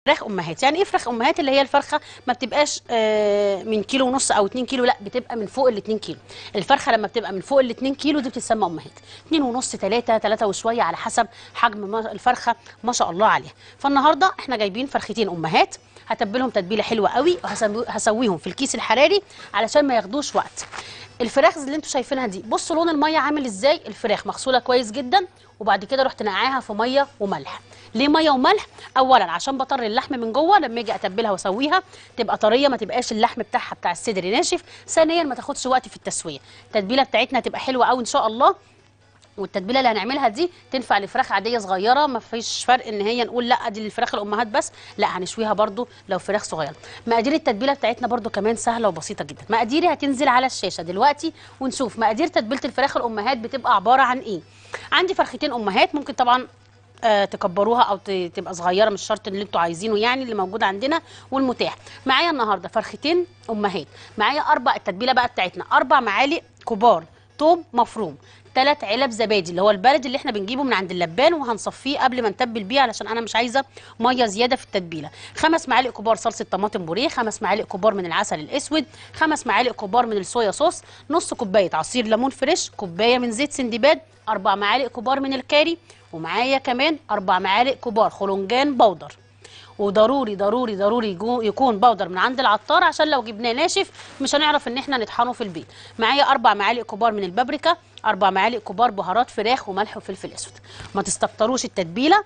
فراخ امهات. يعني ايه فراخ امهات؟ اللي هي الفرخه ما بتبقاش من كيلو ونص او 2 كيلو، لا بتبقى من فوق ال 2 كيلو. الفرخه لما بتبقى من فوق ال 2 كيلو دي بتتسمى امهات. 2 ونص، 3 وشويه على حسب حجم الفرخه ما شاء الله عليها. فالنهارده احنا جايبين فرختين امهات، هتبلهم تتبيله حلوه قوي وهسويهم في الكيس الحراري علشان ما ياخدوش وقت. الفراخ اللي انتوا شايفينها دي، بصوا لون الميه عامل ازاي. الفراخ مغسوله كويس جدا وبعد كده رحت نقعاها في ميه وملح. ليه ميه وملح؟ اولا عشان بطر اللحم من جوه لما اجي اتبلها واسويها تبقى طريه، ما تبقاش اللحم بتاعها بتاع الصدر ناشف. ثانيا ما تاخدش وقت في التسويه. التتبيله بتاعتنا تبقى حلوه قوي ان شاء الله. والتتبيله اللي هنعملها دي تنفع لفراخ عاديه صغيره، ما فيش فرق ان هي نقول لا دي للفراخ الامهات بس، لا هنشويها برده لو فراخ صغيره. مقادير التتبيله بتاعتنا برده كمان سهله وبسيطه جدا. مقاديري هتنزل على الشاشه دلوقتي ونشوف مقادير تتبيله الفراخ الامهات بتبقى عباره عن ايه. عندي فرختين امهات، ممكن طبعا تكبروها او تبقى صغيره، مش شرط اللي انتوا عايزينه يعني، اللي موجود عندنا والمتاح. معايا النهارده فرختين امهات، معايا التتبيله بقى بتاعتنا 4 معالق كبار توم مفروم، 3 علب زبادي اللي هو البلد اللي احنا بنجيبه من عند اللبان وهنصفيه قبل ما نتبل بيه علشان انا مش عايزه ميه زياده في التتبيله، 5 معالق كبار صلصه طماطم بوريه، 5 معالق كبار من العسل الاسود، 5 معالق كبار من الصويا صوص، نص كوبايه عصير ليمون فريش، كوبايه من زيت سندباد، 4 معالق كبار من الكاري، ومعايا كمان 4 معالق كبار خلنجان بودر. وضروري ضروري ضروري يكون بودر من عند العطار عشان لو جبناه ناشف مش هنعرف ان احنا نطحنه في البيت. معايا 4 معالق كبار من البابريكا، 4 معالق كبار بهارات فراخ وملح وفلفل اسود. ما تستكتروش التتبيله.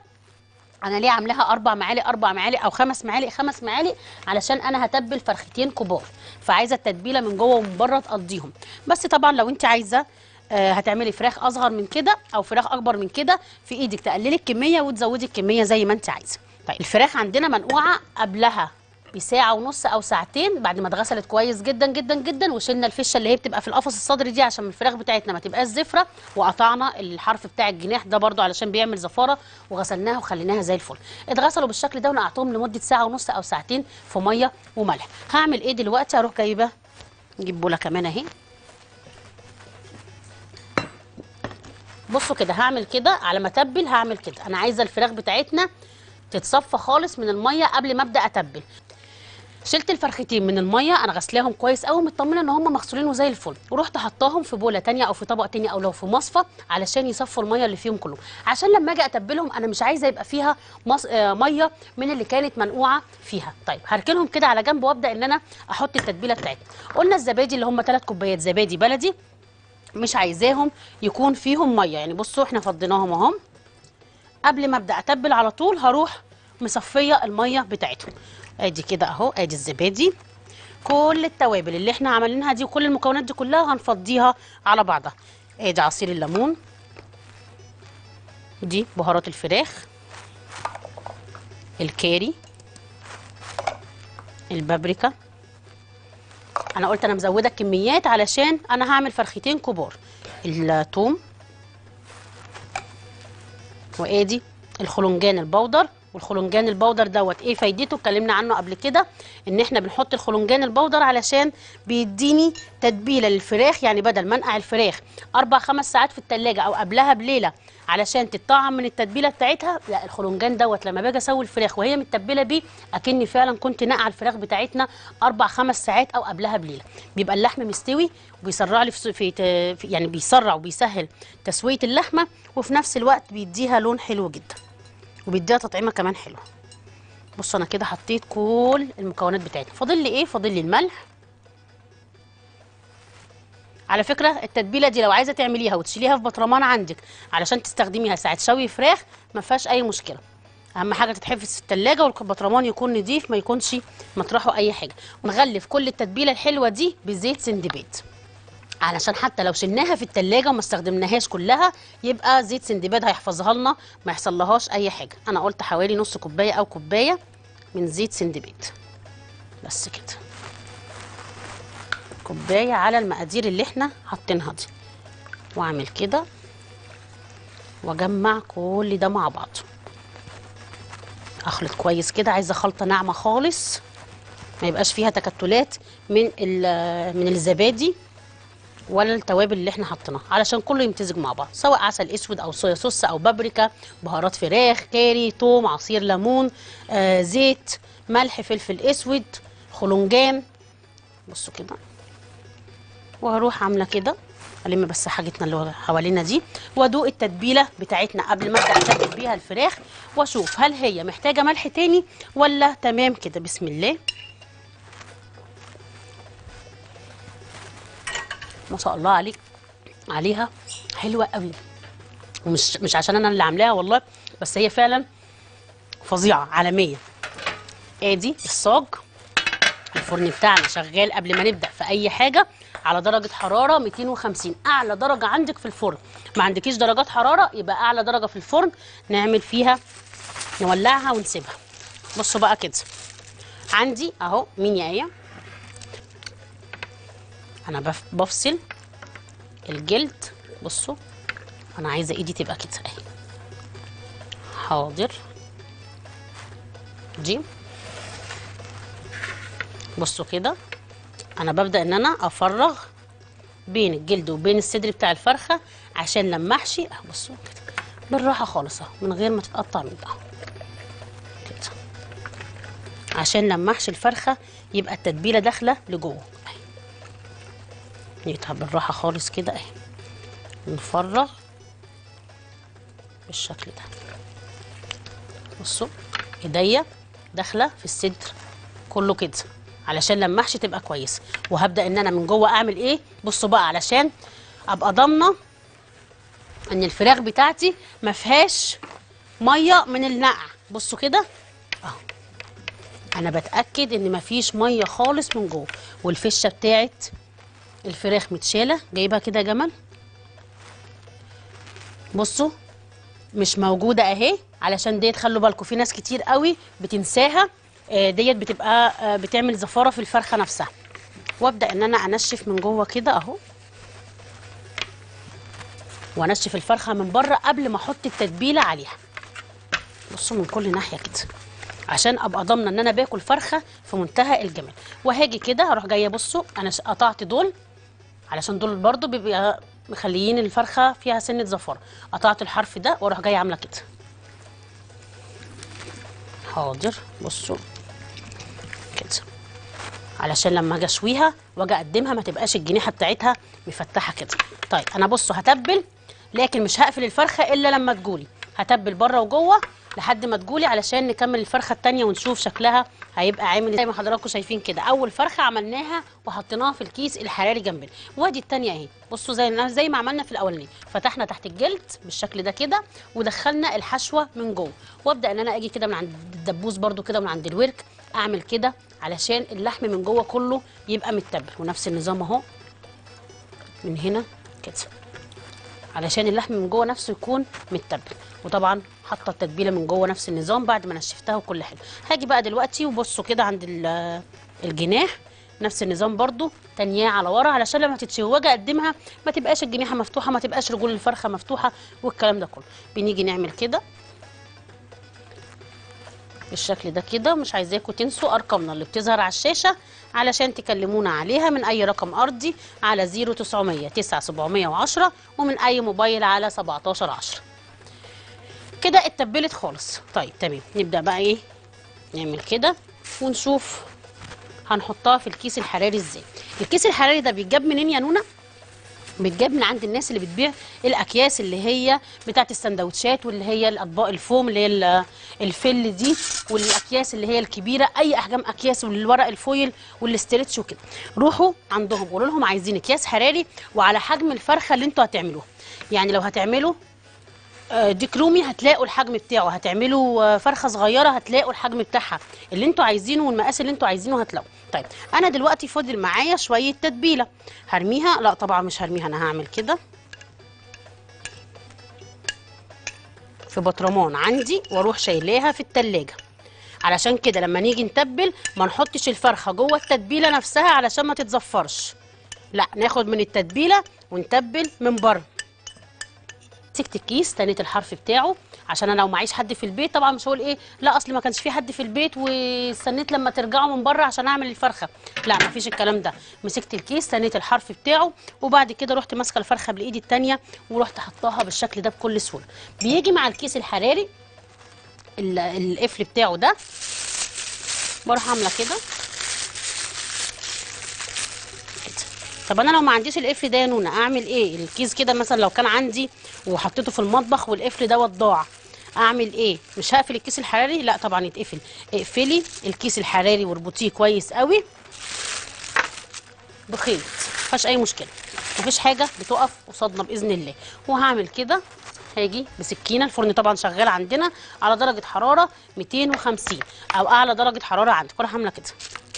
انا ليه عاملاها 4 معالق 4 معالق او 5 معالق 5 معالق؟ علشان انا هتبل فرختين كبار، فعايزه التتبيله من جوه ومن بره تقضيهم. بس طبعا لو انت عايزه هتعملي فراخ اصغر من كده او فراخ اكبر من كده، في ايدك تقللي الكميه وتزودي الكميه زي ما انت عايزه. طيب الفراخ عندنا منقوعه قبلها بساعه ونص او ساعتين بعد ما اتغسلت كويس جدا جدا جدا، وشلنا الفشه اللي هي بتبقى في القفص الصدري دي عشان الفراخ بتاعتنا ما تبقاش زفره، وقطعنا الحرف بتاع الجناح ده برده علشان بيعمل زفاره، وغسلناها وخليناها زي الفل. اتغسلوا بالشكل ده ونقعتهم لمده ساعه ونص او ساعتين في ميه وملح. هعمل ايه دلوقتي؟ هروح جايبه، نجيب بوله كمان اهي. بصوا كده هعمل كده على ما اتبل، هعمل كده. انا عايزه الفراخ بتاعتنا تتصفى خالص من الميه قبل ما ابدا اتبل. شلت الفرختين من الميه، انا غسلاهم كويس قوي مطمنه ان هم مغسولين وزي الفل، ورحت حطاهم في بوله ثانيه او في طبق ثاني او لو في مصفى علشان يصفوا الميه اللي فيهم كلهم، عشان لما اجي اتبلهم انا مش عايزه يبقى فيها ميه من اللي كانت منقوعه فيها. طيب هركنهم كده على جنب وابدا ان انا احط التتبيله بتاعتنا. قلنا الزبادي اللي هم 3 كوبايات زبادي بلدي، مش عايزاهم يكون فيهم ميه، يعني بصوا احنا فضيناهم اهم. قبل ما ابدا اتبل على طول هروح مصفيه الميه بتاعتهم. ادي كده اهو، ادي الزبادي، كل التوابل اللي احنا عملناها دي وكل المكونات دي كلها هنفضيها على بعضها. ادي عصير الليمون، دي بهارات الفراخ، الكاري، البابريكا. انا قلت انا مزوده الكميات علشان انا هعمل فرختين كبار. الثوم، وادي الخلنجان البودر. والخلنجان البودر دوت ايه فايدته؟ اتكلمنا عنه قبل كده، ان احنا بنحط الخلنجان البودر علشان بيديني تتبيله للفراخ، يعني بدل ما انقع الفراخ 4 5 ساعات في التلاجة او قبلها بليله علشان تتطعم من التتبيله بتاعتها، لا الخلنجان دوت لما باجي اسوي الفراخ وهي متبله بيه اكني فعلا كنت ناقعه الفراخ بتاعتنا 4 5 ساعات او قبلها بليله، بيبقى اللحم مستوي وبيسرع لي يعني بيسرع وبيسهل تسويه اللحمه، وفي نفس الوقت بيديها لون حلو جدا وبيديها تطعيمه كمان حلوه. بصوا انا كده حطيت كل المكونات بتاعتنا، فاضل لي ايه؟ فاضل لي الملح. على فكره التتبيله دي لو عايزه تعمليها وتشيليها في بطرمان عندك علشان تستخدميها ساعه شوي فراخ ما فيهاش اي مشكله، اهم حاجه تتحفظ في التلاجة والبطرمان يكون نضيف ما يكونش مطرحه اي حاجه. ونغلف كل التتبيله الحلوه دي بزيت سندباد علشان حتى لو شلناها في التلاجة وما استخدمناهاش كلها يبقى زيت سندباد هيحفظها لنا ما يحصلهاش اي حاجه. انا قلت حوالي نص كوبايه او كوبايه من زيت سندباد بس كده، كوبايه على المقادير اللي احنا حاطينها دي. واعمل كده واجمع كل ده مع بعض، اخلط كويس كده. عايزه خلطه ناعمه خالص ما يبقاش فيها تكتلات من الزبادي ولا التوابل اللي احنا حطيناها، علشان كله يمتزج مع بعض، سواء عسل اسود او صويا صوص او بابريكا، بهارات فراخ، كاري، توم، عصير ليمون، زيت، ملح، فلفل اسود، خلنجان. بصوا كده، وهروح عامله كده، الم بس حاجتنا اللي حوالينا دي، وادوق التتبيله بتاعتنا قبل ما ابدا اتبل بيها الفراخ، واشوف هل هي محتاجه ملح تاني ولا تمام كده. بسم الله، ما شاء الله عليك، عليها حلوه قوي، ومش عشان انا اللي عاملاها والله، بس هي فعلا فظيعه عالميه. ادي الصاج، الفرن بتاعنا شغال قبل ما نبدا في اي حاجه على درجه حراره 250، اعلى درجه عندك في الفرن. ما عندكيش درجات حراره يبقى اعلى درجه في الفرن نعمل فيها، نولعها ونسيبها. بصوا بقى كده، عندي اهو مين يا ايه، انا بفصل الجلد. بصوا انا عايزه ايدي تبقى كده اهي، حاضر دي. بصوا كده، انا ببدا ان انا افرغ بين الجلد وبين الصدر بتاع الفرخه عشان لما احشي اهو. بصوا كده بالراحه خالص اهو، من غير ما تتقطع من اهو كده، عشان لما احشي الفرخه يبقى التتبيله داخله لجوه اهي. نقطع بالراحه خالص كده اهي، نفرغ بالشكل ده. بصوا ايديا داخله في الصدر كله كده، علشان لما احشي تبقى كويسه. وهبدا ان انا من جوه اعمل ايه، بصوا بقى، علشان ابقى ضامنه ان الفراخ بتاعتي ما فيهاش ميه من النقع. بصوا كده اهو، انا بتاكد ان ما فيش ميه خالص من جوه، والفشه بتاعت الفراخ متشاله، جايبها كده يا جمال. بصوا مش موجوده اهي، علشان ديت خلوا بالكم في ناس كتير قوي بتنساها، ديت بتبقى بتعمل زفاره في الفرخه نفسها. وابدا ان انا انشف من جوه كده اهو، وانشف الفرخه من بره قبل ما احط التتبيله عليها. بصوا من كل ناحيه كده، عشان ابقى ضامنه ان انا باكل فرخه في منتهى الجمال. وهاجي كده هروح جايه، بصوا انا قطعت دول علشان دول برضو بيبقى مخليين الفرخه فيها سنه زفاره. قطعت الحرف ده واروح جايه عامله كده، حاضر. بصوا كده، علشان لما اجي اشويها واجي اقدمها ما تبقاش الجنيحه بتاعتها مفتحه كده. طيب انا بصوا هتبل، لكن مش هقفل الفرخه الا لما تجولي، هتبل بره وجوه لحد ما تجولي، علشان نكمل الفرخه الثانيه ونشوف شكلها هيبقى عامل زي ما حضراتكم شايفين كده. اول فرخه عملناها وحطيناها في الكيس الحراري جنبنا، وادي الثانيه اهي. بصوا زي ما عملنا في الاولانيه، فتحنا تحت الجلد بالشكل ده كده، ودخلنا الحشوه من جوه. وابدا ان انا اجي كده من عند الدبوس برده كده، من عند الورك، اعمل كده علشان اللحم من جوه كله يبقى متبل. ونفس النظام اهو من هنا كده، علشان اللحم من جوه نفسه يكون متبل. وطبعا حاطه التتبيله من جوه نفس النظام بعد ما نشفتها وكل حاجه. هاجي بقى دلوقتي وبصوا كده عند الجناح نفس النظام برده، تانياه على ورا، علشان لما تتشوي واجي اقدمها ما تبقاش الجنيحه مفتوحه، ما تبقاش رجول الفرخه مفتوحه، والكلام ده كله. بنيجي نعمل كده بالشكل ده كده. مش عايزاكم تنسوا ارقامنا اللي بتظهر على الشاشه علشان تكلمونا عليها من اي رقم ارضي على 0900 9710، ومن اي موبايل على 1710. كده اتبلت خالص. طيب تمام، نبدا بقى ايه، نعمل كده ونشوف هنحطها في الكيس الحراري ازاي. الكيس الحراري ده بيتجاب منين يا نونا؟ بيتجاب من عند الناس اللي بتبيع الاكياس اللي هي بتاعت السندوتشات، واللي هي الاطباق الفوم اللي هي الفل دي، والاكياس اللي هي الكبيره، اي احجام اكياس، والورق الفويل والاسترتش وكده. روحوا عندهم قولوا لهم عايزين اكياس حراري وعلى حجم الفرخه اللي انتوا هتعملوها. يعني لو هتعملوا ديك رومي هتلاقوا الحجم بتاعه، هتعملوا فرخه صغيره هتلاقوا الحجم بتاعها اللي انتوا عايزينه، والمقاس اللي انتوا عايزينه هتلاقوا. طيب انا دلوقتي فاضل معايا شويه تتبيله، هرميها؟ لا طبعا مش هرميها، انا هعمل كده في بطرمان عندي واروح شايلاها في التلاجة، علشان كده لما نيجي نتبل ما نحطش الفرخه جوه التتبيله نفسها علشان ما تتزفرش، لا ناخد من التتبيله ونتبل من بره. مسكت الكيس، تنيت الحرف بتاعه عشان انا لو معيش حد في البيت طبعا مش هقول ايه لا اصل ما كانش في حد في البيت واستنيت لما ترجعوا من بره عشان اعمل الفرخه. لا ما فيش الكلام ده. مسكت الكيس استنيت الحرف بتاعه وبعد كده رحت ماسكه الفرخه بالايد الثانيه ورحت حطاها بالشكل ده بكل سهوله. بيجي مع الكيس الحراري القفل بتاعه ده، بروح عامله كده. طب انا لو ما عنديش القفل ده يا نونا اعمل ايه؟ الكيس كده مثلا لو كان عندي وحطيته في المطبخ والقفل دوت ضاع اعمل ايه؟ مش هقفل الكيس الحراري؟ لا طبعا يتقفل. اقفلي الكيس الحراري واربطيه كويس قوي بخيط، مفيهاش اي مشكله، مفيش حاجه بتقف قصادنا باذن الله. وهعمل كده، هاجي بسكينه، الفرن طبعا شغال عندنا على درجه حراره 250 او اعلى درجه حراره عندك، وانا عامله كده.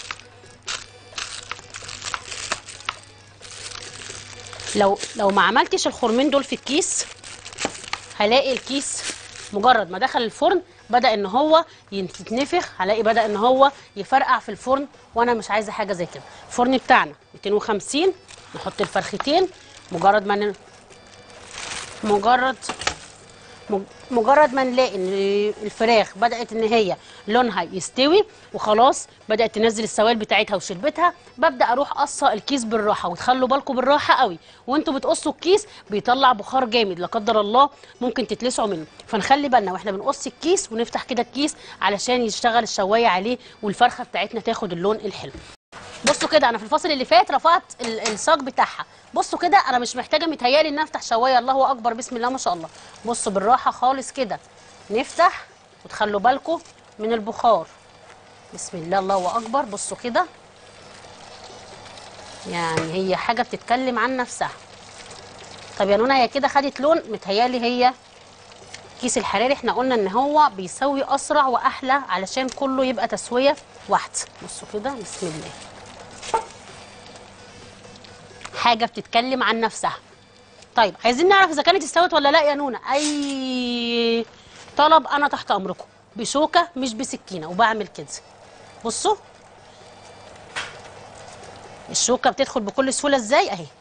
لو ما عملتش الخرمين دول في الكيس هلاقي الكيس مجرد ما دخل الفرن بدأ ان هو يتنفخ، هلاقي بدأ ان هو يفرقع في الفرن، وانا مش عايزه حاجه زي كده. الفرن بتاعنا 250، نحط الفرختين مجرد ما مجرد ما نلاقي ان الفراخ بدأت ان هي لونها يستوي وخلاص بدأت تنزل السوائل بتاعتها وشربتها، ببدأ اروح قصه الكيس بالراحه. وتخلوا بالكم بالراحه قوي وانتوا بتقصوا الكيس، بيطلع بخار جامد لا قدر الله ممكن تتلسعوا منه، فنخلي بالنا واحنا بنقص الكيس ونفتح كده الكيس علشان يشتغل الشوايه عليه والفرخه بتاعتنا تاخد اللون الحلو. بصوا كده انا في الفاصل اللي فات رفعت الصاج بتاعها. بصوا كده انا مش محتاجه، متهيالي ان افتح شوايه. الله اكبر، بسم الله ما شاء الله. بصوا بالراحه خالص كده نفتح، وتخلوا بالكم من البخار. بسم الله الله اكبر. بصوا كده، يعني هي حاجه بتتكلم عن نفسها. طب يا نونا هي كده خدت لون، متهيالي هي كيس الحراري احنا قلنا ان هو بيسوي اسرع واحلى علشان كله يبقى تسويه واحده. بصوا كده بسم الله، حاجه بتتكلم عن نفسها. طيب عايزين نعرف اذا كانت استوت ولا لا يا نونا. اي طلب انا تحت امركم، بشوكه مش بسكينه. وبعمل كده، بصوا الشوكه بتدخل بكل سهوله ازاي اهي.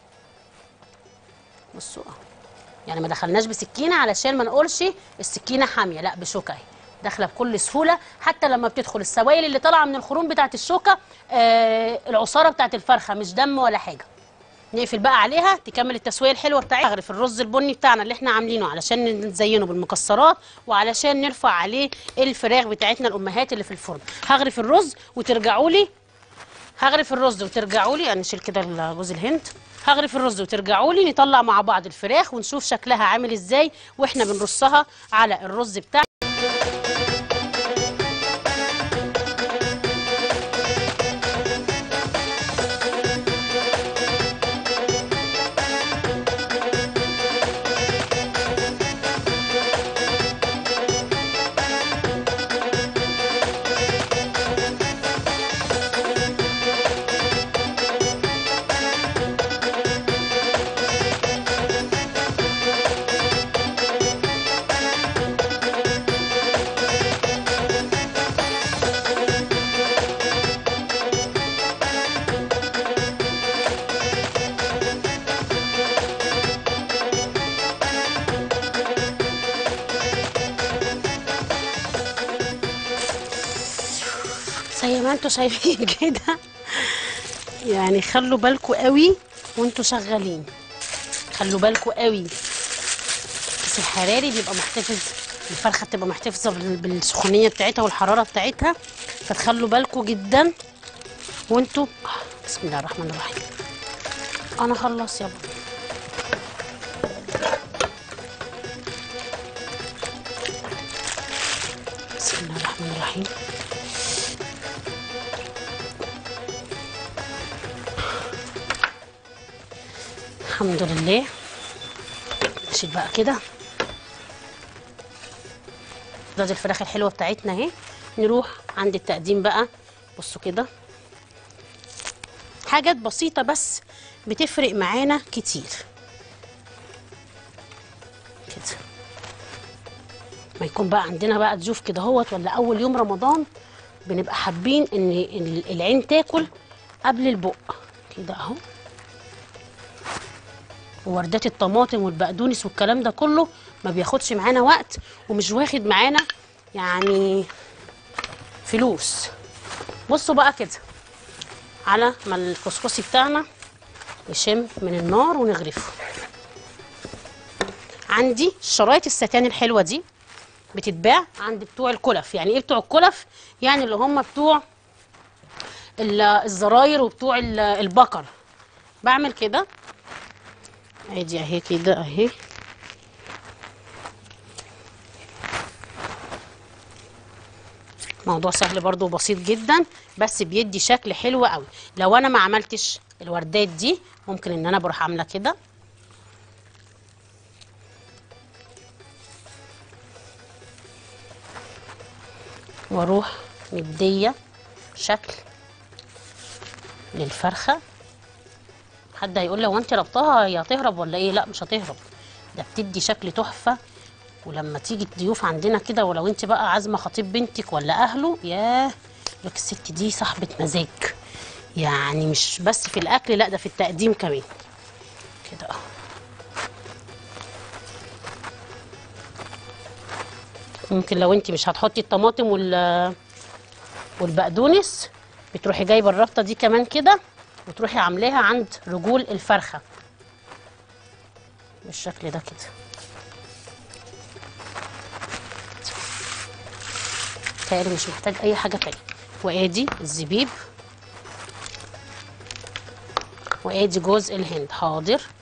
بصوا يعني ما دخلناش بسكينه علشان ما نقولش السكينه حاميه، لا بشوكه اهي داخله بكل سهوله. حتى لما بتدخل السوائل اللي طالعه من الخروم بتاعه الشوكه العصاره بتاعه الفرخه، مش دم ولا حاجه. نقفل بقى عليها تكمل التسويه الحلوه بتاعتها. هغرف الرز البني بتاعنا اللي احنا عاملينه علشان نزينه بالمكسرات وعلشان نرفع عليه الفراخ بتاعتنا الامهات اللي في الفرن. هغرف الرز وترجعوا لي، نشيل كده جوز الهند. هغرف الرز وترجعوا لي نطلع مع بعض الفراخ ونشوف شكلها عامل ازاي واحنا بنرصها على الرز بتاعنا. زي ما انتوا شايفين كده، يعني خلوا بالكوا قوي وانتوا شغالين، خلوا بالكوا قوي. الكيس الحراري بيبقى محتفظ، الفرخه بتبقى محتفظه بالسخونيه بتاعتها والحراره بتاعتها، فتخلوا بالكوا جدا وانتوا. بسم الله الرحمن الرحيم. انا خلص يابا. بسم الله الرحمن الرحيم. الحمد لله. نشيل بقى كده رز الفراخ الحلوه بتاعتنا اهي. نروح عند التقديم بقى. بصوا كده، حاجات بسيطه بس بتفرق معانا كتير كده. ما يكون بقى عندنا بقى ضيوف كده اهوت ولا اول يوم رمضان، بنبقى حابين ان العين تاكل قبل البق كده اهو. ووردات الطماطم والبقدونس والكلام ده كله ما بياخدش معانا وقت ومش واخد معانا يعني فلوس. بصوا بقى كده على ما الكسكسي بتاعنا يشم من النار ونغرفه. عندي شرايط الستان الحلوه دي بتتباع عند بتوع الكلف. يعني ايه بتوع الكلف؟ يعني اللي هم بتوع الزراير وبتوع البقر. بعمل كده ادي اهي كده اهي، موضوع سهل برضو وبسيط جدا، بس بيدي شكل حلو قوي. لو انا ما عملتش الوردات دي ممكن ان انا بروح عامله كده واروح مديه شكل للفرخه. حد هيقول لي هو انت ربطها هي هتهرب ولا ايه؟ لا مش هتهرب، ده بتدي شكل تحفه. ولما تيجي الضيوف عندنا كده، ولو انت بقى عازمه خطيب بنتك ولا اهله، ياه لك الست دي صاحبه مزاج، يعني مش بس في الاكل لا ده في التقديم كمان. كده اهو. ممكن لو انت مش هتحطي الطماطم والبقدونس بتروحي جايبه الربطه دي كمان كده وتروحي عاملاها عند رجول الفرخه بالشكل ده كده. تقريبا مش محتاج اي حاجه تانية. وادي الزبيب وادي جوز الهند. حاضر.